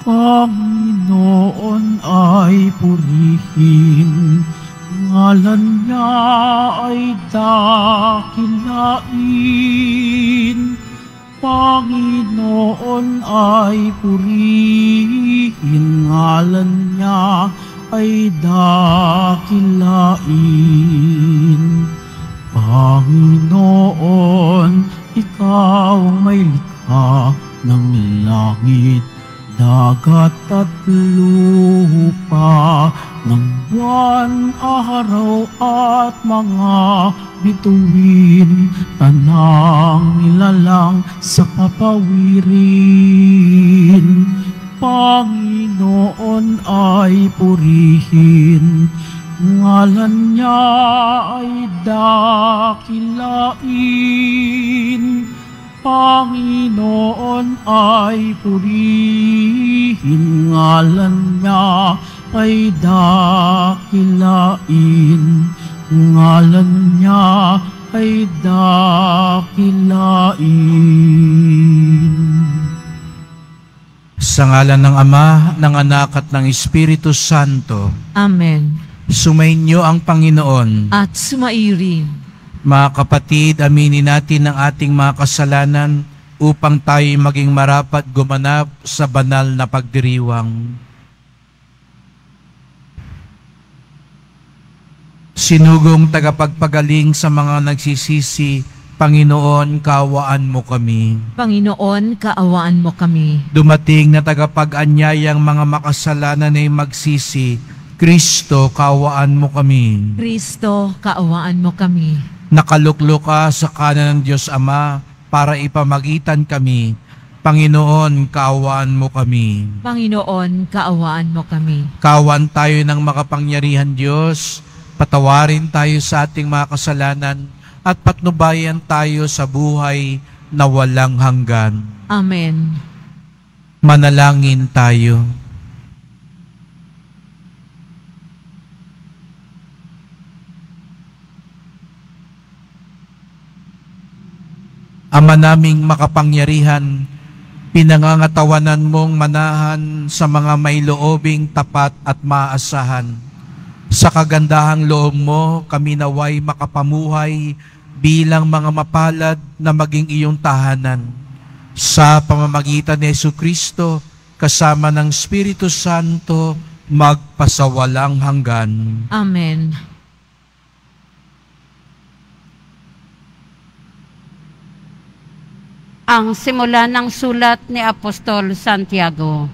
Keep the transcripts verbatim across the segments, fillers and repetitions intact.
Panginoon ay purihin, ngalan niya ay dakilain. Panginoon ay purihin, ngalan niya ay dakilain. Panginoon, ikaw may likha ng langit, dagat at lupa, ng buwan, araw at mga bituin, tanang nilalang sa papawirin. Panginoon ay purihin, ngalan niya ay dakilain. Panginoon ay purihin, ngalan niya ay dakilain. Ngalan niya ay dakilain. Sa ngalan ng Ama, ng Anak at ng Espiritu Santo. Amen. Sumainyo ang Panginoon. At sumairin. Mga kapatid, aminin natin ang ating mga kasalanan upang tayo maging marapat gumanap sa banal na pagdiriwang. Sinugong tagapagpagaling sa mga nagsisisi, Panginoon, kaawaan mo kami. Panginoon, kaawaan mo kami. Dumating na tagapag-anyayang mga makasalanan ay magsisi, Kristo, kaawaan mo kami. Kristo, kaawaan mo kami. Nakaluklok ka sa kanan ng Diyos Ama para ipamagitan kami. Panginoon, kaawaan mo kami. Panginoon, kaawaan mo kami. Kaawaan tayo ng makapangyarihan Diyos, patawarin tayo sa ating mga kasalanan, at patnubayan tayo sa buhay na walang hanggan. Amen. Manalangin tayo. Ama naming makapangyarihan, pinangangatawanan mong manahan sa mga may loobing tapat at maasahan. Sa kagandahang loob mo, kami naway makapamuhay bilang mga mapalad na maging iyong tahanan. Sa pamamagitan ni Jesucristo, kasama ng Espiritu Santo, magpasawalang hanggan. Amen. Ang simula ng sulat ni Apostol Santiago.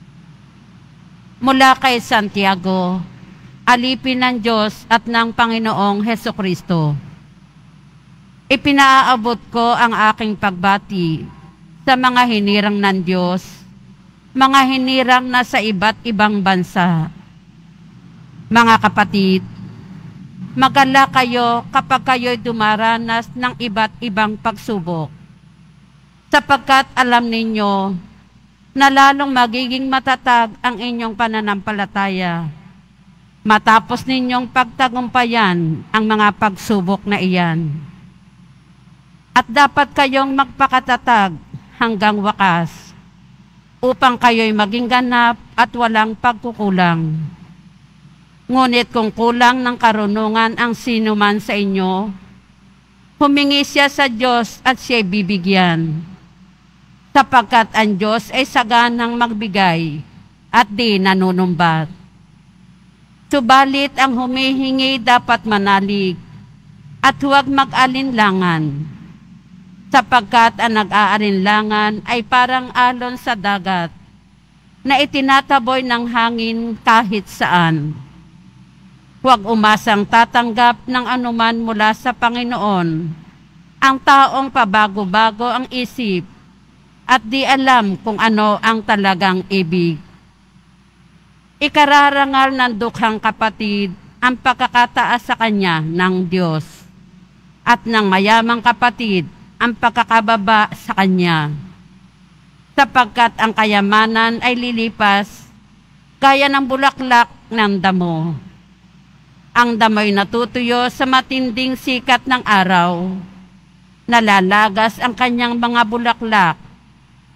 Mula kay Santiago, alipin ng Diyos at ng Panginoong Hesukristo. Ipinaaabot ko ang aking pagbati sa mga hinirang ng Diyos, mga hinirang na sa iba't ibang bansa. Mga kapatid, magala kayo kapag kayo'y dumaranas ng iba't ibang pagsubok, sapagkat alam ninyo na lalong magiging matatag ang inyong pananampalataya matapos ninyong pagtagumpayan ang mga pagsubok na iyan. At dapat kayong magpakatatag hanggang wakas upang kayo'y maging ganap at walang pagkukulang. Ngunit kung kulang ng karunungan ang sino man sa inyo, humingi siya sa Diyos at siya'y bibigyan, sapagkat ang Diyos ay saganang magbigay at di nanunumbat. Subalit ang humihingi dapat manalig at huwag mag-alinlangan, sapagkat ang nag-aalinlangan ay parang alon sa dagat na itinataboy ng hangin kahit saan. Huwag umasang tatanggap ng anuman mula sa Panginoon ang taong pabago-bago ang isip at di alam kung ano ang talagang ibig. Ikararangal ng dukhang kapatid ang pagkakataas sa kanya ng Diyos, at ng mayamang kapatid ang pagkakababa sa kanya, sapagkat ang kayamanan ay lilipas gaya ng bulaklak ng damo. Ang damo'y natutuyo sa matinding sikat ng araw, nalalagas ang kanyang mga bulaklak,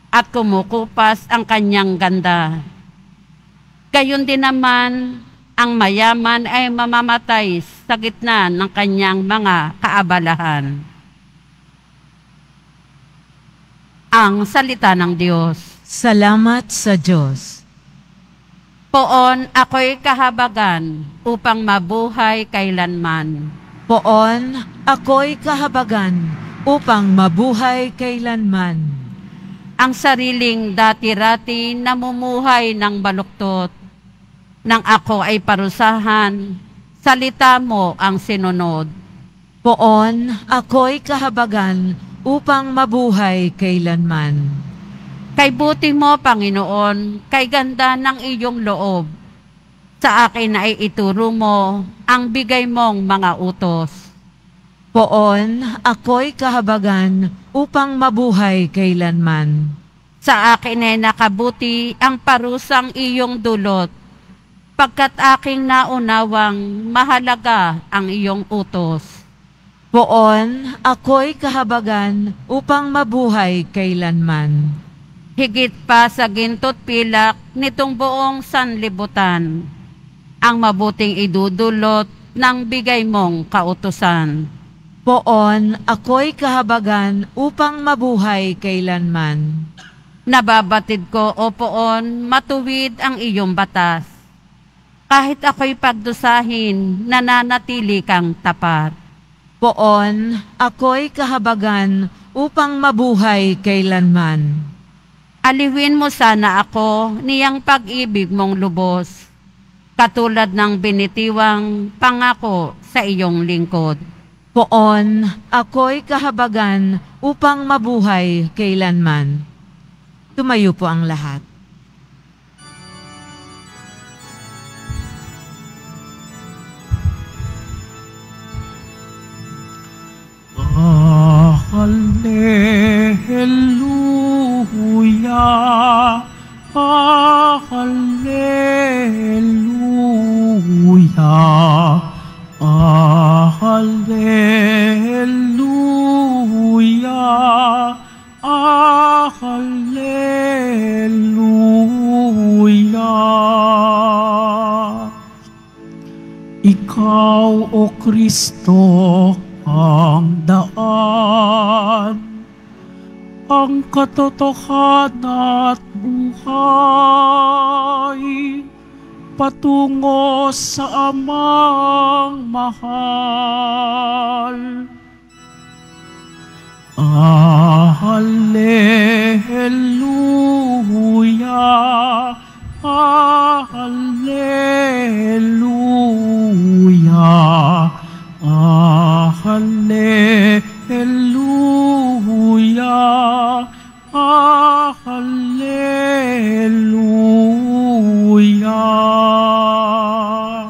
at kumukupas ang kanyang ganda. Gayon din naman, ang mayaman ay mamamatay sa gitna ng kanyang mga kaabalahan. Ang salita ng Diyos. Salamat sa Diyos. Poon ako'y kahabagan upang mabuhay kailanman. Poon ako'y kahabagan upang mabuhay kailanman. Ang sariling dati-rati namumuhay ng baluktot. Nang ako ay parusahan, salita mo ang sinunod. Poon ako'y kahabagan upang mabuhay kailanman. Kay buti mo, Panginoon, kay ganda ng iyong loob. Sa akin ay ituro mo ang bigay mong mga utos. Poon ako'y kahabagan upang mabuhay kailanman. Sa akin ay nakabuti ang parusang iyong dulot, pagkat aking naunawang mahalaga ang iyong utos. Poon ako'y kahabagan upang mabuhay kailanman. Higit pa sa ginto't pilak nitong buong sanlibutan, ang mabuting idudulot ng bigay mong kautusan. Poon ako'y kahabagan upang mabuhay kailanman. Nababatid ko, O Poon, matuwid ang iyong batas. Kahit ako'y pagdusahin, nananatili kang tapat. Poon ako'y kahabagan upang mabuhay kailanman. Aliwin mo sana ako niyang pag-ibig mong lubos, katulad ng binitiwang pangako sa iyong lingkod. Poon ako'y kahabagan upang mabuhay kailanman. Tumayo po ang lahat. Ah, Hallelujah, ah, Hallelujah, ah, Hallelujah, ah, Hallelujah. Ikaw, O Kristo, ang daan, ang katotohanan at buhay, patungo sa Amang mahal. Ah, Hallelujah, ah, Hallelujah, ah, Hallelujah, ah, Hallelujah.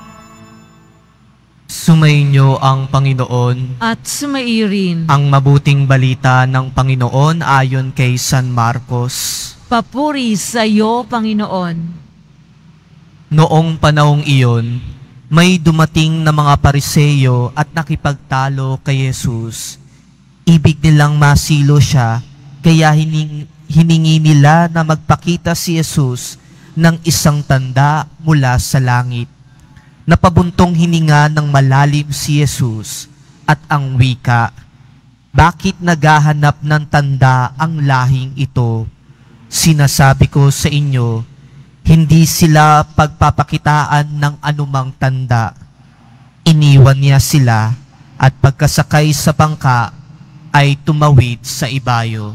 Sumainyo ang Panginoon. At sumairin. Ang mabuting balita ng Panginoon ayon kay San Marcos. Papuri sa iyo, Panginoon. Noong panahong iyon, may dumating na mga Pariseyo at nakipagtalo kay Jesus. Ibig nilang masilo siya, kaya hining, hiningi nila na magpakita si Jesus ng isang tanda mula sa langit. Napabuntong hininga ng malalim si Jesus at ang wika, "Bakit naghahanap ng tanda ang lahing ito? Sinasabi ko sa inyo, hindi sila pagpapakitaan ng anumang tanda." Iniwan niya sila at pagkasakay sa bangka ay tumawid sa ibayo.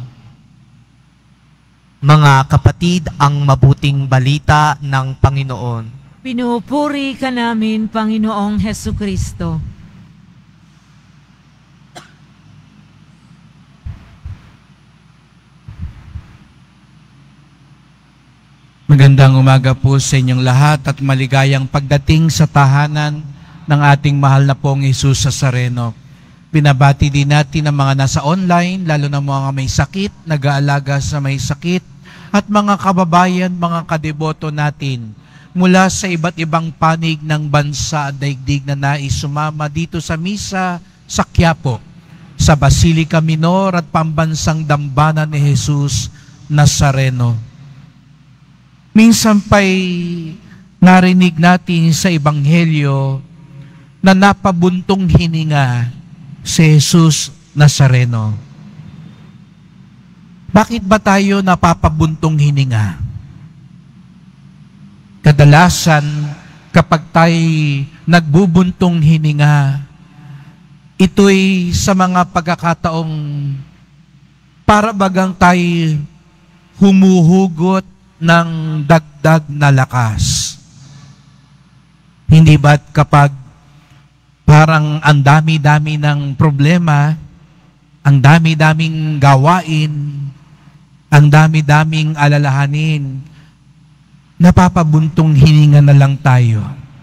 Mga kapatid, ang mabuting balita ng Panginoon. Pinupuri ka namin, Panginoong Hesukristo. Magandang umaga po sa inyong lahat at maligayang pagdating sa tahanan ng ating mahal na pong Jesus Nazareno. Pinabati din natin ang mga nasa online, lalo na mga may sakit, nag-aalaga sa may sakit, at mga kababayan, mga kadeboto natin mula sa iba't ibang panig ng bansa at daigdig na nais sumama dito sa misa sa Quiapo, sa Basilica Minor at Pambansang Dambana ni Jesus Nazareno. Minsan pa'y narinig natin sa Ebanghelyo na napabuntong hininga si Jesus Nazareno. Bakit ba tayo napapabuntong hininga? Kadalasan, kapag tayo nagbubuntong hininga, ito'y sa mga pagkakataong para bagang tayo humuhugot ng dagdag na lakas. Hindi ba't kapag parang ang dami-dami ng problema, ang dami-daming gawain, ang dami-daming alalahanin, napapabuntong hininga na lang tayo.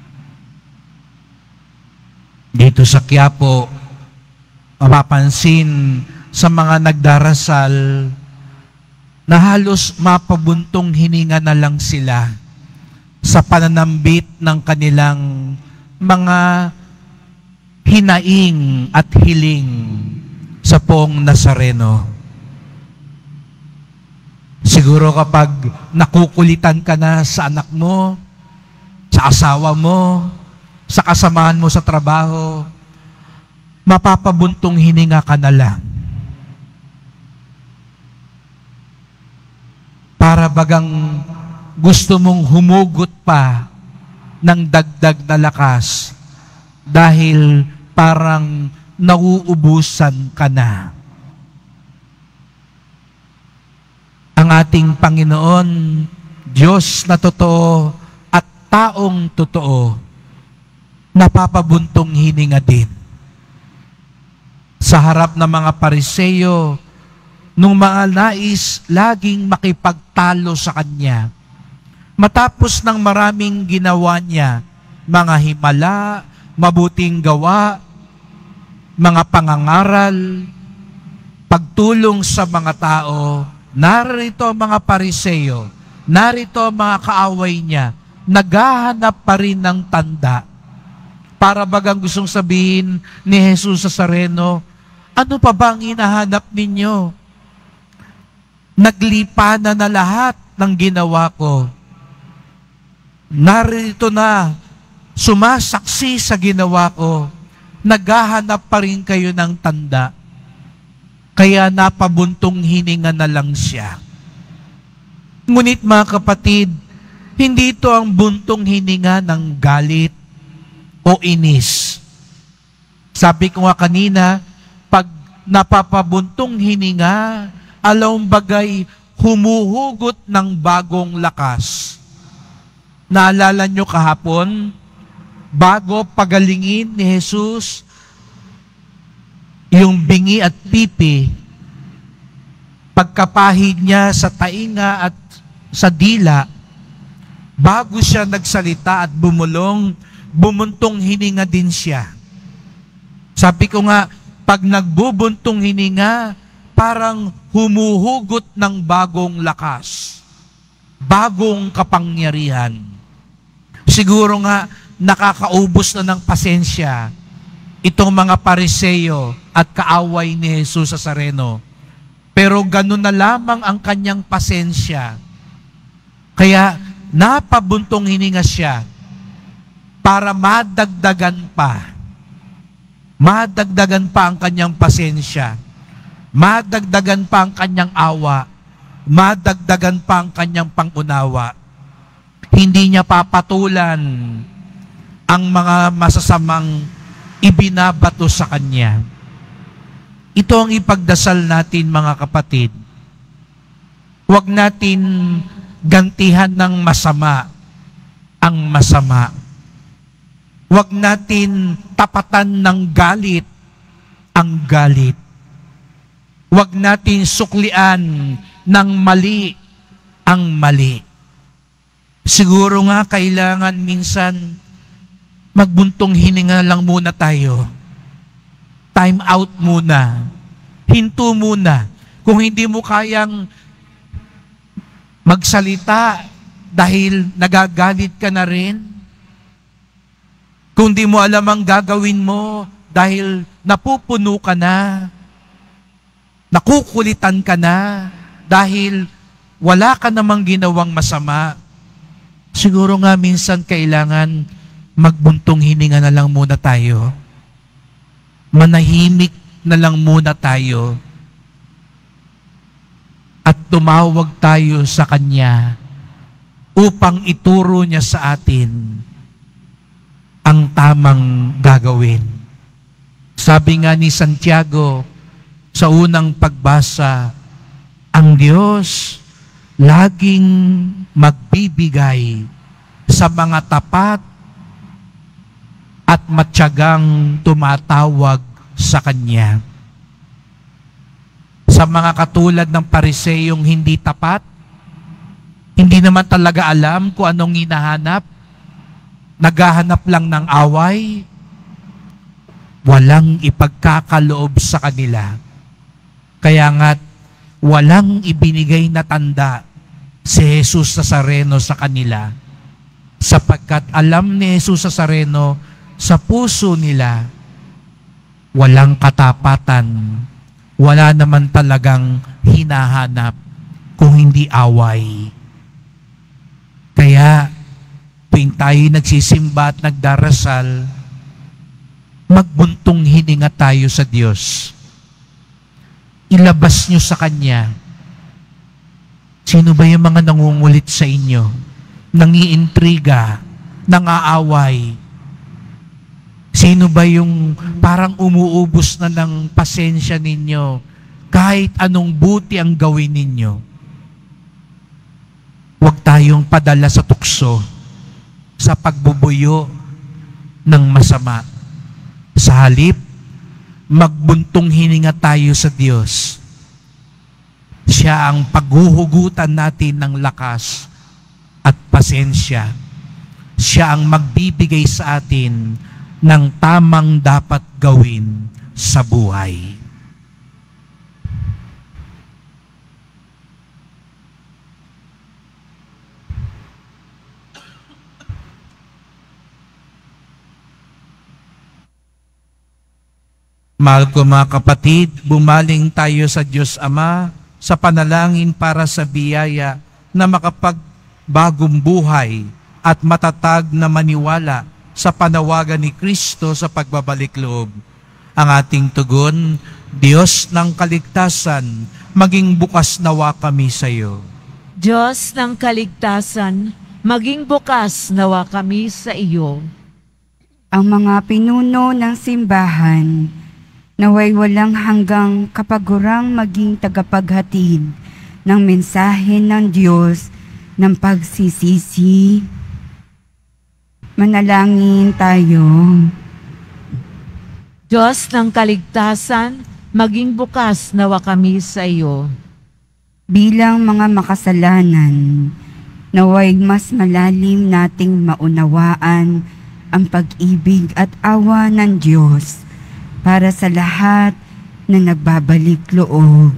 Dito sa Quiapo, mapapansin sa mga nagdarasal na halos mapabuntong hininga na lang sila sa pananambit ng kanilang mga hinaing at hiling sa Poong Nazareno. Siguro kapag nakukulitan ka na sa anak mo, sa asawa mo, sa kasamahan mo sa trabaho, mapapabuntong hininga ka na lang. Para bagang gusto mong humugot pa ng dagdag na lakas dahil parang nauubusan ka na. Ang ating Panginoon, Diyos na totoo at taong totoo, napapabuntong hininga din. Sa harap ng mga Pariseyo, nung mga nais laging makipagtalo sa Kanya, matapos ng maraming ginawa niya, mga himala, mabuting gawa, mga pangangaral, pagtulong sa mga tao, narito ang mga Pariseyo, narito ang mga kaaway niya, naghahanap pa rin ng tanda. Para bagang gustong sabihin ni Jesus Nazareno, ano pa ba ang hinahanap ninyo? Naglipa na na lahat ng ginawa ko. Narito na, sumasaksi sa ginawa ko, naghahanap pa rin kayo ng tanda. Kaya napabuntong hininga na lang siya. Ngunit mga kapatid, hindi ito ang buntong hininga ng galit o inis. Sabi ko nga kanina, pag napapabuntong hininga, alawang bagay humuhugot ng bagong lakas. Naalala nyo kahapon, bago pagalingin ni Jesus, yung bingi at pipi, pagkapahid niya sa tainga at sa dila, bago siya nagsalita at bumulong, bumuntong hininga din siya. Sabi ko nga, pag nagbubuntong hininga, parang humuhugot ng bagong lakas, bagong kapangyarihan. Siguro nga, nakakaubos na ng pasensya itong mga Pariseyo at kaaway ni Jesus Nazareno. Pero ganun na lamang ang kanyang pasensya. Kaya napabuntong hininga siya para madagdagan pa. Madagdagan pa ang kanyang pasensya. Madagdagan pa ang kanyang awa. Madagdagan pa ang kanyang pangunawa. Hindi niya papatulan ang mga masasamang ibinabato sa Kanya. Ito ang ipagdasal natin, mga kapatid. Huwag natin gantihan ng masama ang masama. Huwag natin tapatan ng galit ang galit. Huwag natin suklian ng mali ang mali. Siguro nga kailangan minsan magbuntong hininga lang muna tayo. Time out muna. Hinto muna. Kung hindi mo kayang magsalita dahil nagagalit ka na rin, kung di mo alam ang gagawin mo dahil napupuno ka na, nakukulitan ka na, dahil wala ka namang ginawang masama. Siguro nga minsan kailangan magbuntong hininga na lang muna tayo. Manahimik na lang muna tayo. At tumawag tayo sa Kanya upang ituro niya sa atin ang tamang gagawin. Sabi nga ni Santiago sa unang pagbasa, ang Diyos laging magbibigay sa mga tapat at matyagang tumatawag sa Kanya. Sa mga katulad ng Pariseyong hindi tapat, hindi naman talaga alam kung anong hinahanap, naghahanap lang ng away, walang ipagkakaloob sa kanila. Kaya nga't walang ibinigay na tanda si Jesus Nazareno sa kanila, sapagkat alam ni Jesus Nazareno sa puso nila walang katapatan, wala naman talagang hinahanap kung hindi away. Kaya tuwing tayo nagsisimba at nagdarasal, magbuntong hininga tayo sa Diyos. Ilabas nyo sa Kanya. Sino ba yung mga nangungulit sa inyo? Nangiintriga, nangaaway? Sino ba yung parang umuubos na ng pasensya ninyo kahit anong buti ang gawin ninyo? Huwag tayong padala sa tukso, sa pagbubuyo ng masama. Sa halip, magbuntong hininga tayo sa Diyos. Siya ang paghuhugutan natin ng lakas at pasensya. Siya ang magbibigay sa atin ng tamang dapat gawin sa buhay. Mahal ko mga kapatid, bumaling tayo sa Diyos Ama sa panalangin para sa biyaya na makapagbagong buhay at matatag na maniwala sa panawagan ni Kristo sa pagbabalik loob. Ang ating tugon, Diyos ng kaligtasan, maging bukas nawa kami sa iyo. Diyos ng kaligtasan, maging bukas nawa kami sa iyo. Ang mga pinuno ng simbahan, naway walang hanggang kapagurang maging tagapaghatid ng mensahe ng Diyos ng pagsisisi. Manalangin tayo. Diyos ng kaligtasan, maging bukas nawa kami sa iyo. Bilang mga makasalanan, naway mas malalim nating maunawaan ang pag-ibig at awa ng Diyos para sa lahat na nagbabalik loob.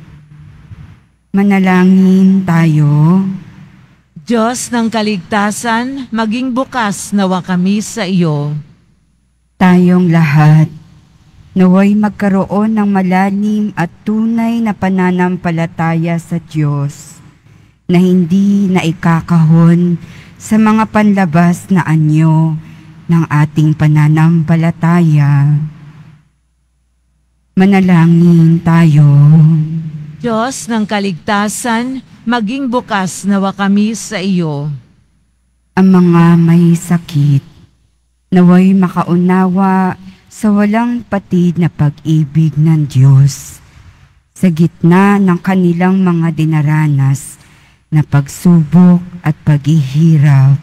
Manalangin tayo. Diyos ng kaligtasan, maging bukas nawa kami sa iyo. Tayong lahat, naway magkaroon ng malalim at tunay na pananampalataya sa Diyos na hindi naikakahon sa mga panlabas na anyo ng ating pananampalataya. Manalangin tayo. Diyos ng kaligtasan, maging bukas nawa kami sa iyo. Ang mga may sakit, naway makaunawa sa walang patid na pag-ibig ng Diyos sa gitna ng kanilang mga dinaranas na pagsubok at paghihirap.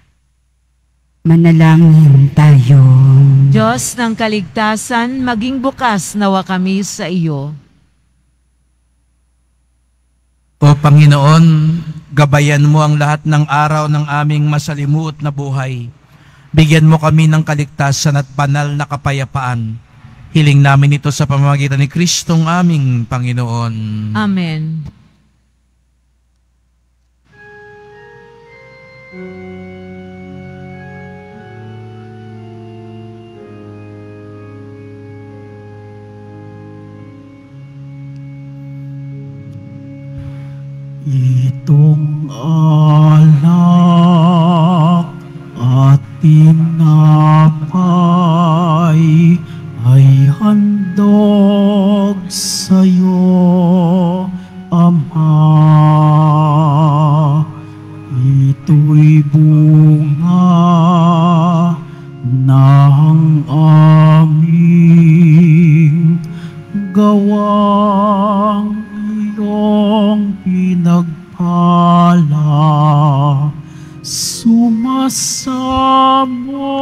Manalangin tayo. Diyos ng kaligtasan, maging bukas nawa kami sa iyo. O Panginoon, gabayan mo ang lahat ng araw ng aming masalimuot na buhay. Bigyan mo kami ng kaligtasan at banal na kapayapaan. Hiling namin ito sa pamamagitan ni Kristong aming Panginoon. Amen. Itong alak at tinapay ay handog sa'yo, Ama. Ito'y bunga ng aming gawang iyong pinagpala. Sumasamo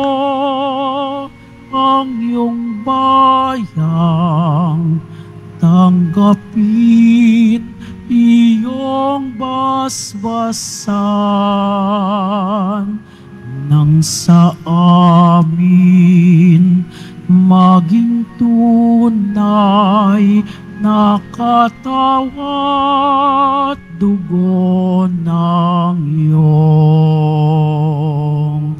ang iyong bayang, tanggapin iyong basbasan, nang sa amin maging tunay na katawan at dugo ng iyong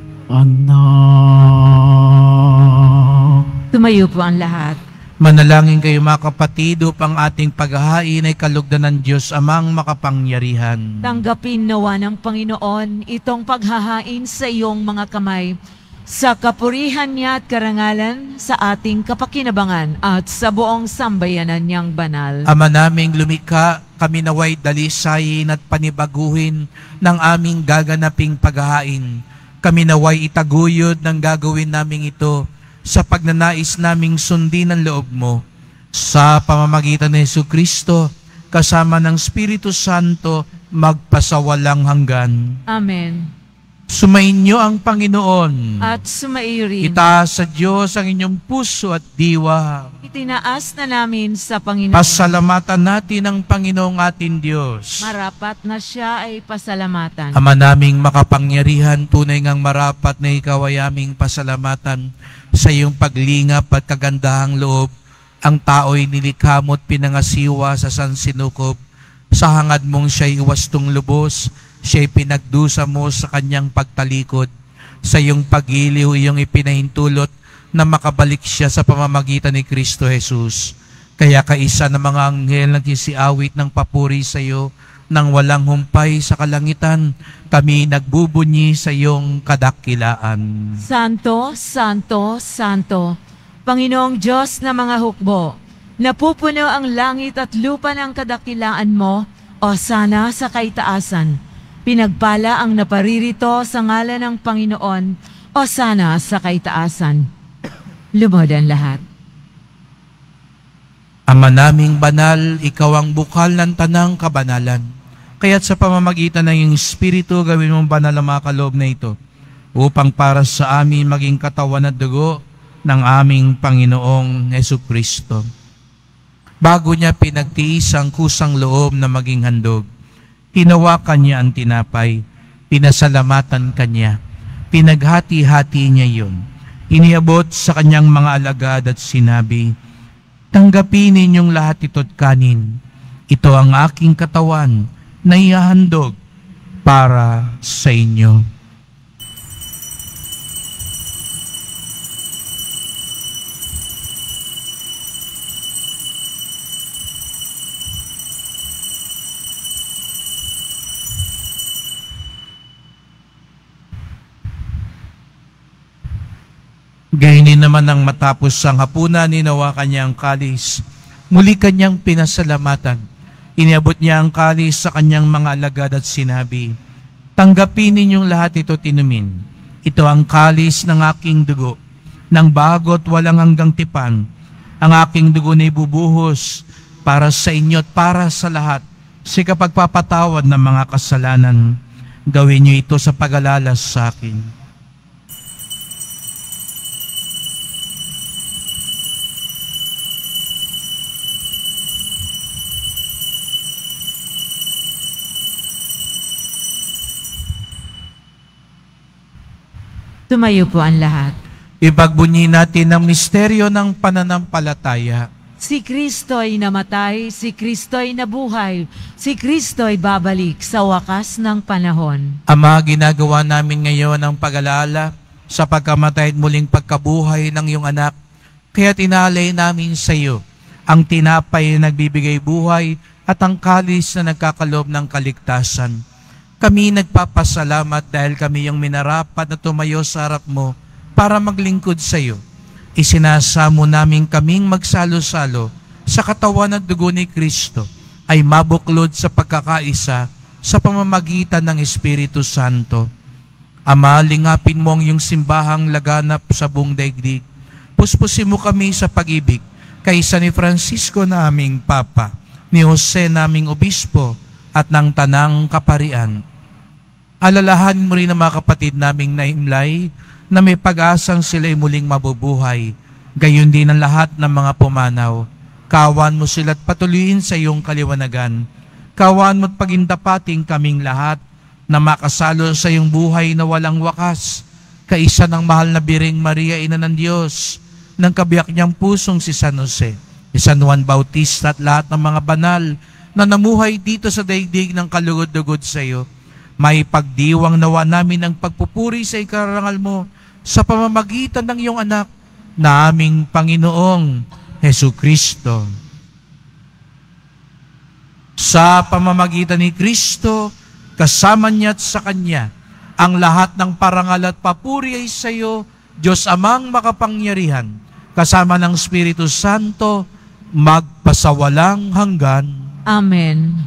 anak. Tumayo po ang lahat. Manalangin kayo mga kapatid upang ating paghahain ay kalugdan ng Diyos amang makapangyarihan. Tanggapin nawa ng Panginoon itong paghahain sa iyong mga kamay, sa kapurihan niya at karangalan, sa ating kapakinabangan at sa buong sambayanan niyang banal. Ama naming lumikha, kami naway dalisayin at panibaguhin ng aming gaganaping paghahain. Kami naway itaguyod ng gagawin naming ito sa pagnanais naming sundin ang loob mo. Sa pamamagitan ni Jesucristo, kasama ng Espiritu Santo, magpasawalang hanggan. Amen. Sumainyo ang Panginoon. At sumaiyo rin. Itaas sa Diyos ang inyong puso at diwa. Itinaas na namin sa Panginoon. Pasalamatan natin ang Panginoong ating Diyos. Marapat na siya ay pasalamatan. Ama naming makapangyarihan, tunay ngang marapat na ikaw ay aming pasalamatan sa iyong paglingap at kagandahang loob. Ang tao'y nilikha mo't pinangasiwa sa sansinukob. Sa hangad mong siya'y iwastong lubos, siya'y pinagdusa mo sa kanyang pagtalikod. Sa iyong pag-iliw, iyong ipinahintulot na makabalik siya sa pamamagitan ni Kristo Jesus. Kaya kaisa ng mga anghel nagsisiawit ng papuri sa iyo, nang walang humpay sa kalangitan, kami nagbubunyi sa iyong kadakilaan. Santo, Santo, Santo, Panginoong Diyos na mga hukbo, napupuno ang langit at lupa ng kadakilaan mo, o sana sa kaitaasan. Pinagpala ang naparirito sa ngalan ng Panginoon, o sana sa kaitaasan. Lumod ang lahat. Ama naming banal, ikaw ang bukal ng tanang kabanalan. Kaya't sa pamamagitan ng iyong Espiritu, gawin mong banal ang mga kaloob na ito, upang para sa amin maging katawan at dugo ng aming Panginoong Jesucristo. Bago niya pinagtiis ang kusang loob na maging handog, hinawakan niya ang tinapay, pinasalamatan kanya, pinaghati-hati niya yun. Iniabot sa kanyang mga alagad at sinabi, tanggapin ninyong lahat ito't kanin. Ito ang aking katawan na ihahandog para sa inyo. Gayunin naman nang matapos ang hapunan, hinawakan niya ang kalis. Muli kanyang pinasalamatan. Iniabot niya ang kalis sa kanyang mga alagad at sinabi, tanggapin ninyong lahat ito tinumin. Ito ang kalis ng aking dugo, ng bago at walang hanggang tipan. Ang aking dugo na ibubuhos para sa inyo at para sa lahat, sa kapagpapatawad ng mga kasalanan. Gawin niyo ito sa pag-alala sa akin. Tumayo po ang lahat. Ipagbunyi natin ang misteryo ng pananampalataya. Si Kristo'y namatay, si Kristo'y nabuhay, si Kristo'y babalik sa wakas ng panahon. Ama, ginagawa namin ngayon ang pag-alala sa pagkamatay at muling pagkabuhay ng iyong anak. Kaya tinalay namin sa iyo ang tinapay na nagbibigay buhay at ang kalis na nagkakaloob ng kaligtasan. Kami nagpapasalamat dahil kami yung minarapat na tumayo sa harap mo para maglingkod sa iyo. Isinasamo namin kaming magsalo-salo sa katawan at dugo ni Kristo ay mabuklod sa pagkakaisa sa pamamagitan ng Espiritu Santo. Ama, lingapin mo ang iyong simbahang laganap sa buong daigdig. Puspusin mo kami sa pag-ibig kaysa ni Francisco na aming Papa, ni Jose naming Obispo, at ng Tanang Kaparian. Alalahanin mo rin ang mga kapatid naming naimlay na may pag-asang sila'y muling mabubuhay, gayon din ang lahat ng mga pumanaw. Kawan mo sila at patuloyin sa iyong kaliwanagan. Kawan mo at pagindapating kaming lahat na makasalo sa iyong buhay na walang wakas, kaisa ng mahal na Biring Maria, Ina ng Diyos, ng kabiyak niyang pusong si San Jose, si San Juan Bautista at lahat ng mga banal na namuhay dito sa daigdig ng kalugod-lugod sa iyo. May pagdiwang nawa namin ang pagpupuri sa ikarangal mo sa pamamagitan ng iyong anak na aming Panginoong Hesu Kristo. Sa pamamagitan ni Kristo, kasama niya at sa Kanya, ang lahat ng parangal at papuri ay sa iyo, Diyos Amang makapangyarihan, kasama ng Espiritu Santo, magpasawalang hanggan. Amen.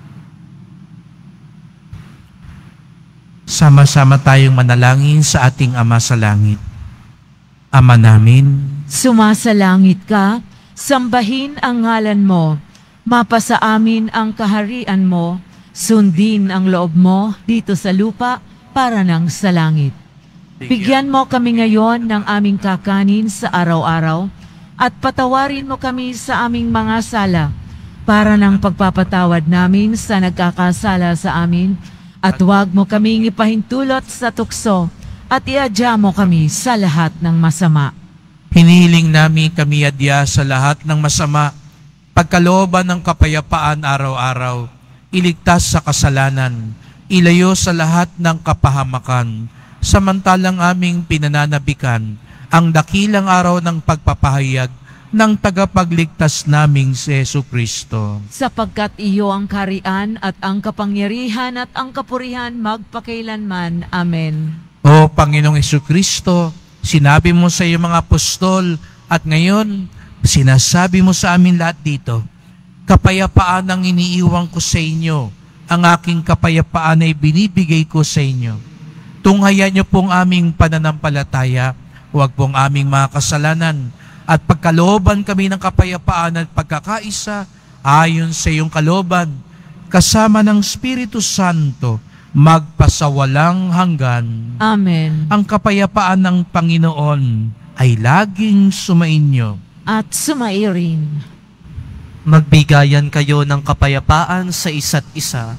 Sama-sama tayong manalangin sa ating Ama sa Langit. Ama namin, Sumasalangit ka, sambahin ang ngalan mo, mapasa amin ang kaharian mo, sundin ang loob mo dito sa lupa para nang sa langit. Bigyan mo kami ngayon ng aming kakanin sa araw-araw at patawarin mo kami sa aming mga sala para ng pagpapatawad namin sa nagkakasala sa amin at huwag mo kaming ipahintulot sa tukso at iadya mo kami sa lahat ng masama. hinihiling namin kami adya sa lahat ng masama, pagkalooban ng kapayapaan araw-araw, iligtas sa kasalanan, ilayo sa lahat ng kapahamakan, samantalang aming pinananabikan ang dakilang araw ng pagpapahayag ng tagapagligtas naming si Jesu Kristo. Sapagkat iyo ang karian at ang kapangyarihan at ang kapurihan magpakailanman. Amen. O Panginoong Jesu Kristo, sinabi mo sa iyong mga apostol at ngayon sinasabi mo sa amin lahat dito, kapayapaan ang iniiwan ko sa inyo, ang aking kapayapaan ay binibigay ko sa inyo. Tunghayan niyo pong aming pananampalataya, huwag pong aming mga kasalanan, at pagkalooban kami ng kapayapaan at pagkakaisa ayon sa iyong kalooban, kasama ng Espiritu Santo, magpasawalang hanggan. Amen. Ang kapayapaan ng Panginoon ay laging sumainyo. At sumairin. Magbigayan kayo ng kapayapaan sa isa't isa.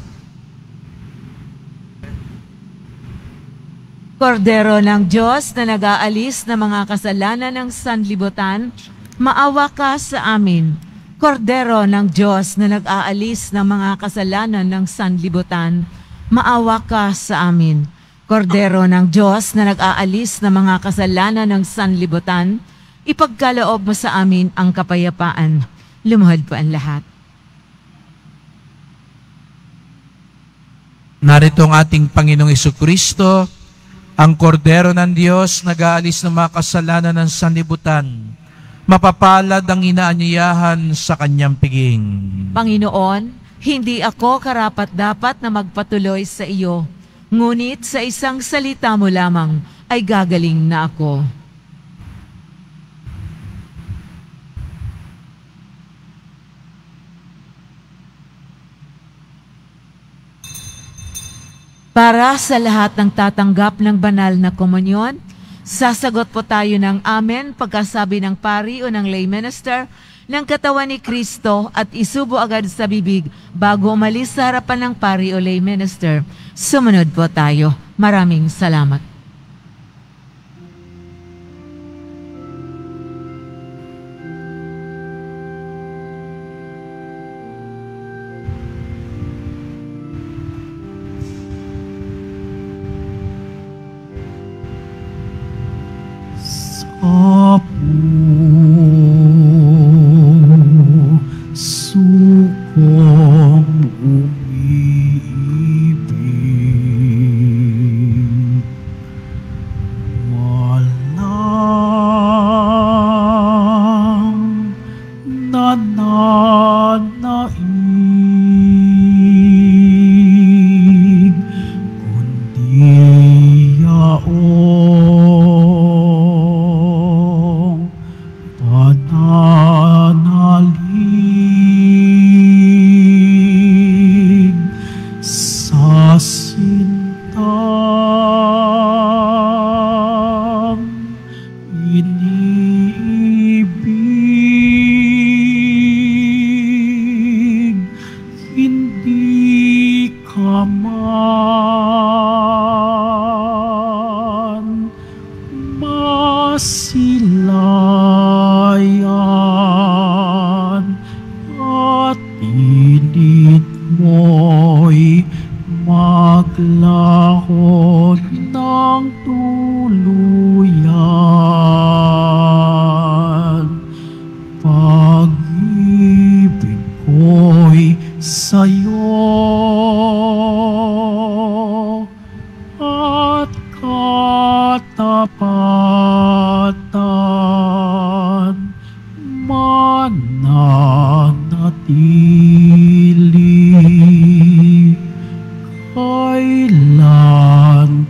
Kordero ng Diyos na nag-aalis ng mga kasalanan ng sanlibutan, maawa ka sa amin. Kordero ng Diyos na nag-aalis ng mga kasalanan ng sanlibutan, maawa ka sa amin. Kordero ng Diyos na nag-aalis ng mga kasalanan ng sanlibutan, ipagkaloob mo sa amin ang kapayapaan. Lumuhod po ang lahat. Narito ang ating Panginoong Jesucristo, ang Kordero ng Diyos, nag-aalis ng mga kasalanan ng sanlibutan. Mapapalad ang inaanyayahan sa kanyang piging. Panginoon, hindi ako karapat-dapat na magpatuloy sa iyo, ngunit sa isang salita mo lamang ay gagaling na ako. Para sa lahat ng tatanggap ng banal na komunyon, sasagot po tayo ng amen pagkasabi ng pari o ng lay minister ng katawan ni Kristo at isubo agad sa bibig bago umalis sa harapan ng pari o lay minister. Sumunod po tayo. Maraming salamat. Apo, suko, pananaig, kundi yaong pananalig sa sintang iniibig, hindi ka man masilayan at pilit mo'y maglahod ng tuluyan. Pag-ibig ko'y sa'yo at katapatan mananatili kailan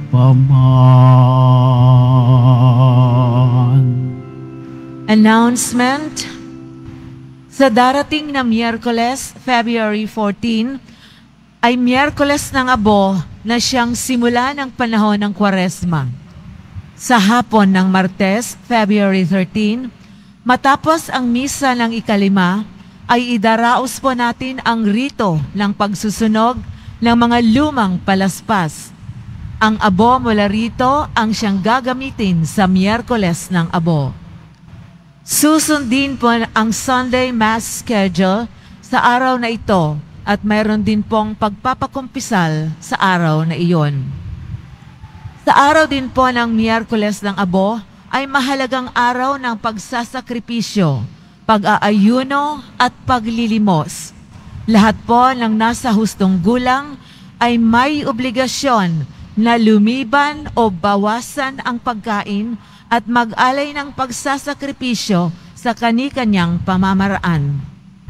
paman. Announcement. Sa darating na Miyerkules, February fourteen, ay Miyerkules ng Abo na siyang simula ng panahon ng Kwaresma. Sa hapon ng Martes, February thirteen, matapos ang misa ng ikalima, ay idaraos po natin ang rito ng pagsusunog ng mga lumang palaspas. Ang abo mula rito ang siyang gagamitin sa Miyerkules ng Abo. Susundin po ang Sunday Mass schedule sa araw na ito at mayroon din pong pagpapakumpisal sa araw na iyon. Sa araw din po ng Miyerkules ng Abo ay mahalagang araw ng pagsasakripisyo, pag-aayuno at paglilimos. Lahat po ng nasa hustong gulang ay may obligasyon na lumiban o bawasan ang pagkain at mag-alay ng pagsasakripisyo sa kani-kanyang pamamaraan.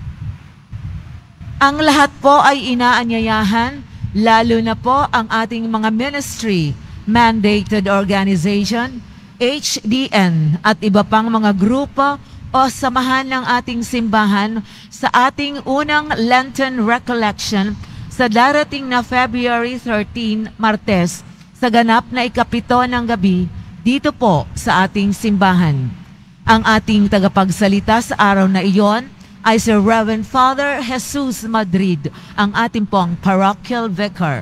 Ang lahat po ay inaanyayahan, lalo na po ang ating mga ministry, mandated organization, H D N at iba pang mga grupo o samahan ng ating simbahan sa ating unang Lenten Recollection sa darating na February thirteen, Martes, sa ganap na ikapito ng gabi, dito po sa ating simbahan. Ang ating tagapagsalita sa araw na iyon ay si Reverend Father Jesus Madrid, ang ating pong parochial vicar.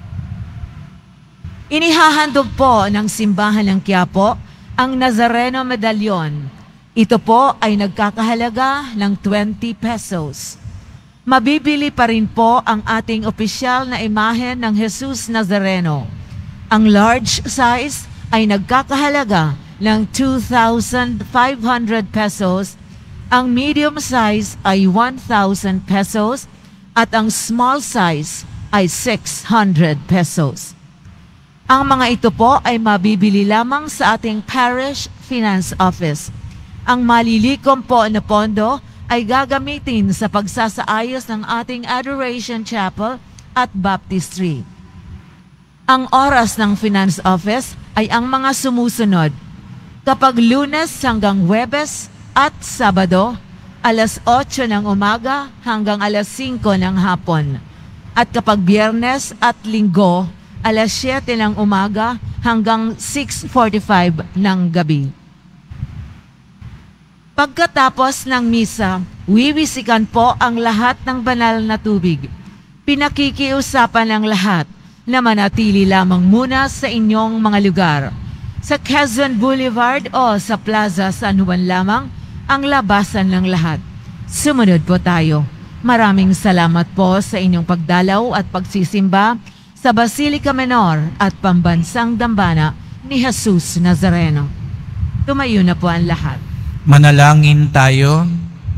Inihahandog po ng simbahan ng Quiapo ang Nazareno Medallion. Ito po ay nagkakahalaga ng twenty pesos. Mabibili pa rin po ang ating opisyal na imahe ng Jesus Nazareno. Ang large size ay nagkakahalaga ng two thousand five hundred pesos, ang medium size ay one thousand pesos, at ang small size ay six hundred pesos. Ang mga ito po ay mabibili lamang sa ating Parish Finance Office. Ang malilikom po na pondo ay gagamitin sa pagsasaayos ng ating Adoration Chapel at Baptistry. Ang oras ng Finance Office ay ang mga sumusunod. Kapag Lunes hanggang Huwebes at Sabado, alas otso ng umaga hanggang alas singko ng hapon. At kapag Biyernes at Linggo, alas siyete ng umaga hanggang six forty-five ng gabi. Pagkatapos ng misa, wiwisikan po ang lahat ng banal na tubig. Pinakikiusapan ng lahat na manatili lamang muna sa inyong mga lugar. Sa Quezon Boulevard o sa Plaza San Juan lamang ang labasan ng lahat. Sumunod po tayo. Maraming salamat po sa inyong pagdalaw at pagsisimba sa Basilica Menor at Pambansang Dambana ni Jesus Nazareno. Tumayo na po ang lahat. Manalangin tayo.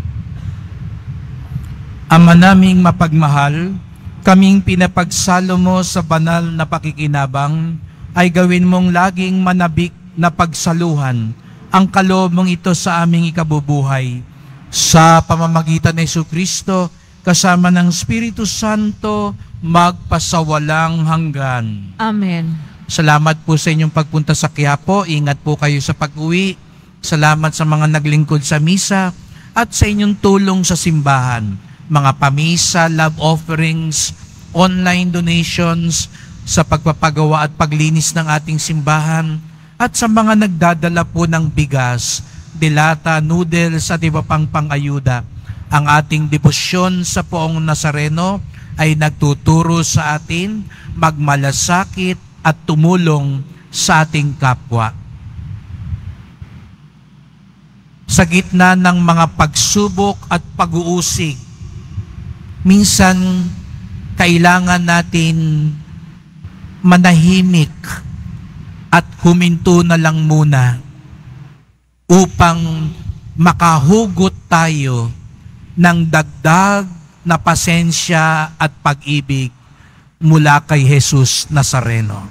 Ama naming mapagmahal, kaming pinapagsalo mo sa banal na pakikinabang, ay gawin mong laging manabik na pagsaluhan ang kaloob mong ito sa aming ikabubuhay. sa pamamagitan ni Jesucristo, kasama ng Espiritu Santo, magpasawalang hanggan. Amen. Salamat po sa inyong pagpunta sa Quiapo. Ingat po kayo sa pag-uwi. Salamat sa mga naglingkod sa misa at sa inyong tulong sa simbahan. Mga pamisa, love offerings, online donations, sa pagpapagawa at paglinis ng ating simbahan, at sa mga nagdadala po ng bigas, dilata, noodles at iba pang pangayuda. Ang ating debosyon sa Poong Nazareno ay nagtuturo sa atin magmalasakit at tumulong sa ating kapwa. Sa gitna ng mga pagsubok at pag-uusig, minsan kailangan natin manahimik at huminto na lang muna upang makahugot tayo ng dagdag na pasensya at pag-ibig mula kay Jesus Nazareno.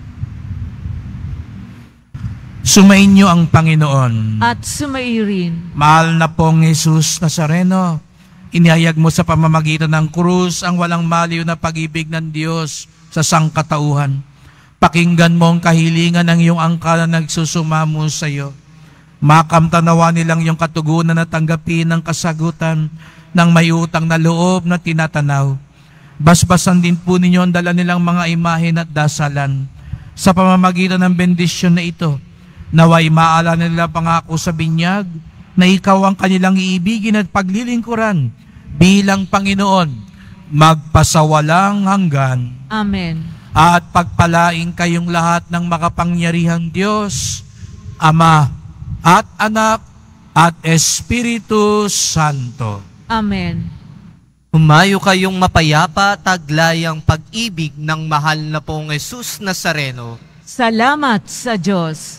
Sumainyo ang Panginoon. At sumairin. Mahal na pong Jesus Nazareno, inihayag mo sa pamamagitan ng krus ang walang maliw na pag-ibig ng Diyos sa sangkatauhan. Pakinggan mo ang kahilingan ng iyong angkan na nagsusumamo sa iyo. Makamtanawa nilang iyong katugunan at tanggapin ang kasagutan ng may utang na loob na tinatanaw. Basbasan din po ninyo ang dala nilang mga imahen at dasalan. Sa pamamagitan ng bendisyon na ito, naway maalala nila pangako sa binyag na ikaw ang kanilang iibigin at paglilingkuran bilang Panginoon, magpasawalang hanggan. Amen. At pagpalain kayong lahat ng makapangyarihang Diyos, Ama at Anak at Espiritu Santo. Amen. Humayo kayong mapayapa, taglayang pag-ibig ng mahal na pong Jesus Nazareno. Salamat sa Diyos.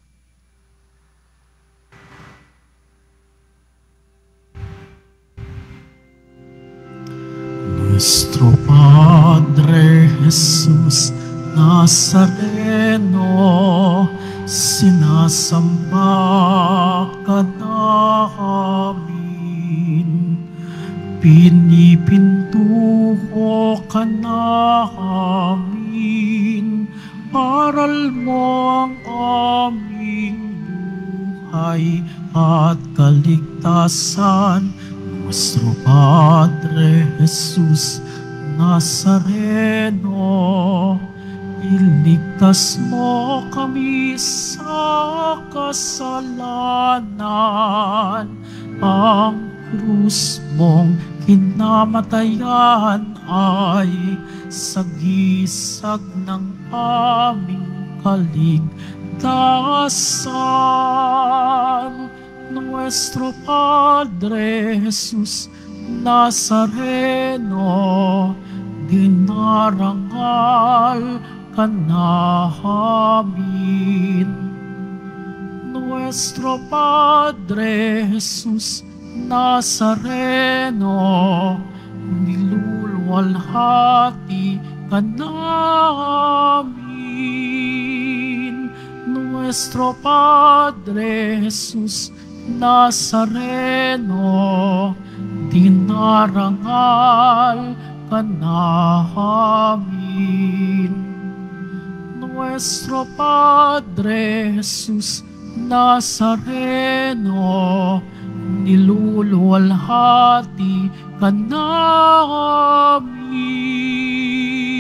Nuestro Padre Jesus Nazareno, sinasamba ka namin, pinipintuho ka namin, aral mo ang aming buhay at kaligtasan. Nuestro Padre Jesus Nazareno, iligtas mo kami sa kasalanan. Ang krus mong kinamatayan ay sagisag ng aming kaligtasan. Nuestro Padre Jesus Nazareno, dinarangal ka namin. Nuestro Padre Jesus Nazareno, niluluwalhati ka namin. Nuestro Padre Jesus Nazareno, dinarangal ka namin. Nuestro Padre Jesus Nazareno, niluluwalhati ka namin.